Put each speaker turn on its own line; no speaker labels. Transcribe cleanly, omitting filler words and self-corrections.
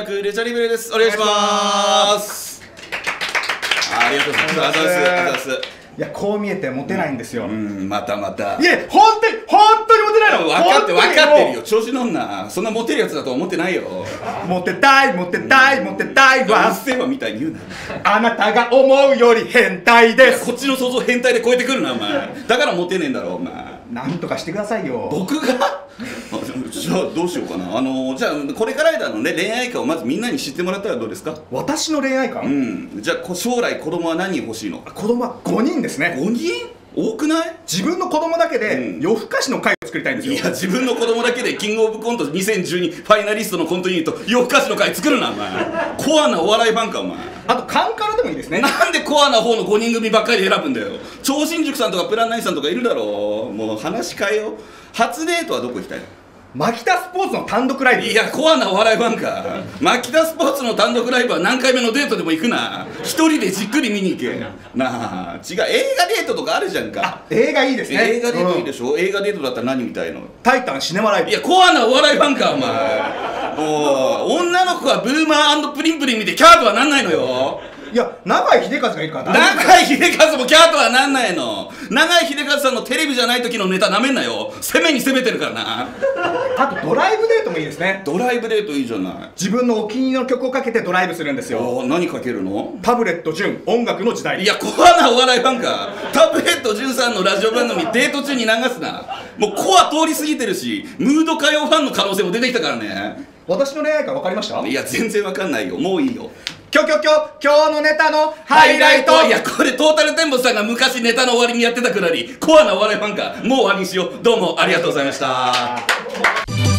役レチャリブレです。お願いします。ありがとうございます。ありがとうございます。
いや、こう見えてモテないんですよ。
またまた。
いや、本当にモテないの。
分かってるよ。調子乗んな。そんなモテるやつだと思ってないよ。
モテたいわ。
うっせえわみたいに言うな。
あなたが思うより変態です。
こっちの想像変態で超えてくるな、お前。だからモテねえんだろ、お前。
なんとかしてくださいよ。
僕がじゃあどうしようかな。じゃあこれから間のね、恋愛観をまずみんなに知ってもらったらどうですか。
私の恋愛観。
じゃあ将来子供は何人欲しいの。
子供は5人ですね。
5人多くない。
自分の子供だけで夜更かしの会を作りたいんですよ。
いや、自分の子供だけでキングオブコント2012ファイナリストのコントユニット夜更かしの会作るな、お前。コアなお笑いファンか、お前。
あとカンカラでもいいですね。
なんでコアな方の5人組ばっかりで選ぶんだよ。超新塾さんとかプランナインさんとかいるだろう。もう話変えよう。初デートはどこ行きたいの。
マキタスポーツの単独ライブ。
いや、コアなお笑いファンか。マキタスポーツの単独ライブは何回目のデートでも行くな。一人でじっくり見に行けなあ。違う、映画デートとかあるじゃんか。
映画いいですね。
映画デートいいでしょ。映画デートだったら何見たいの。
タイタンシネマライブ。
いや、コアなお笑いファンか、お前。もう女の子はブーマー&プリンプリン見てキャーとはなんないのよ。
いや、永井秀和がいるから
永井秀和もキャーとはなんないの。永井秀和さんのテレビじゃない時のネタなめんなよ。攻めに攻めてるからな。
あとドライブデートもいいですね。
ドライブデートいいじゃない。
自分のお気に入りの曲をかけてドライブするんですよ。
何かけるの。
タブレット純音楽の時代。
いや、コアなお笑いファンか。タブレット純さんのラジオ番組デート中に流すな。もうコア通り過ぎてるし、ムード歌謡ファンの可能性も出てきたからね。
私の恋愛観分かりました。
いや、全然分かんないよ。もういいよ。
今日のネタのハイライト。
いや、これトータルテンボスさんが昔ネタの終わりにやってたくらいコアなお笑いファンか。もう終わりにしよう。どうもありがとうございました。